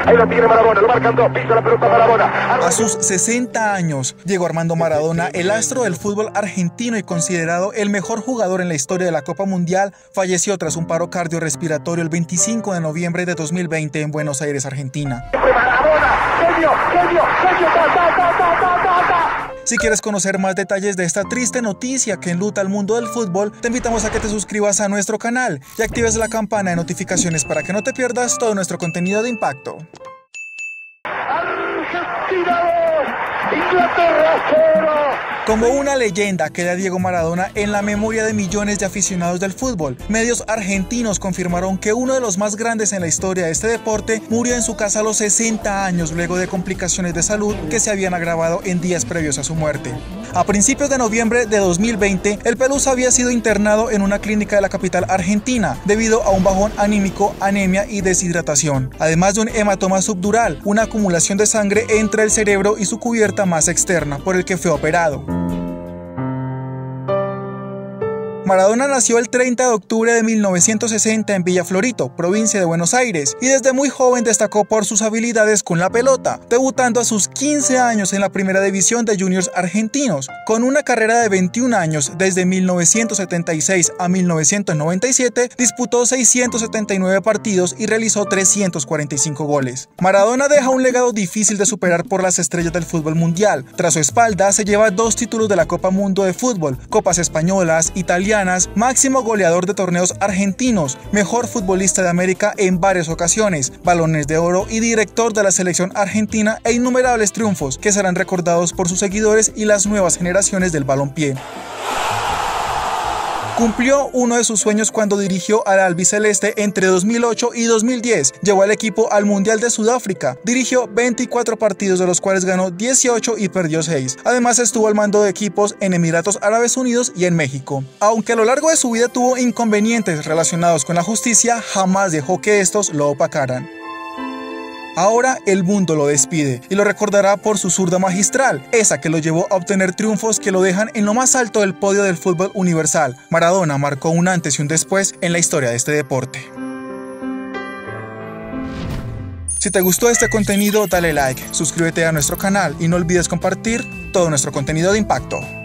Ahí lo tiene Maradona, lo marcan dos, pisa la pelota Maradona. A sus 60 años, Diego Armando Maradona, el astro del fútbol argentino y considerado el mejor jugador en la historia de la Copa Mundial, falleció tras un paro cardiorrespiratorio el 25 de noviembre de 2020 en Buenos Aires, Argentina. Maradona, genio, genio, genio, Si quieres conocer más detalles de esta triste noticia que enluta al mundo del fútbol, te invitamos a que te suscribas a nuestro canal y actives la campana de notificaciones para que no te pierdas todo nuestro contenido de impacto. Argentina 2, Inglaterra 0. Como una leyenda queda Diego Maradona en la memoria de millones de aficionados del fútbol. Medios argentinos confirmaron que uno de los más grandes en la historia de este deporte murió en su casa a los 60 años luego de complicaciones de salud que se habían agravado en días previos a su muerte. A principios de noviembre de 2020, el Pelusa había sido internado en una clínica de la capital argentina debido a un bajón anímico, anemia y deshidratación, además de un hematoma subdural, una acumulación de sangre entre el cerebro y su cubierta más externa, por el que fue operado. Maradona nació el 30 de octubre de 1960 en Villa Fiorito, provincia de Buenos Aires, y desde muy joven destacó por sus habilidades con la pelota, debutando a sus 15 años en la primera división de juniors argentinos. Con una carrera de 21 años, desde 1976 a 1997, disputó 679 partidos y realizó 345 goles. Maradona deja un legado difícil de superar por las estrellas del fútbol mundial. Tras su espalda se lleva 2 títulos de la Copa Mundo de Fútbol, Copas Españolas, Italianas, máximo goleador de torneos argentinos, mejor futbolista de América en varias ocasiones, balones de oro y director de la selección argentina e innumerables triunfos que serán recordados por sus seguidores y las nuevas generaciones del balompié. Cumplió uno de sus sueños cuando dirigió al albiceleste entre 2008 y 2010. Llevó al equipo al Mundial de Sudáfrica. Dirigió 24 partidos, de los cuales ganó 18 y perdió 6. Además estuvo al mando de equipos en Emiratos Árabes Unidos y en México. Aunque a lo largo de su vida tuvo inconvenientes relacionados con la justicia, jamás dejó que estos lo opacaran. Ahora el mundo lo despide y lo recordará por su zurda magistral, esa que lo llevó a obtener triunfos que lo dejan en lo más alto del podio del fútbol universal. Maradona marcó un antes y un después en la historia de este deporte. Si te gustó este contenido, dale like, suscríbete a nuestro canal y no olvides compartir todo nuestro contenido de impacto.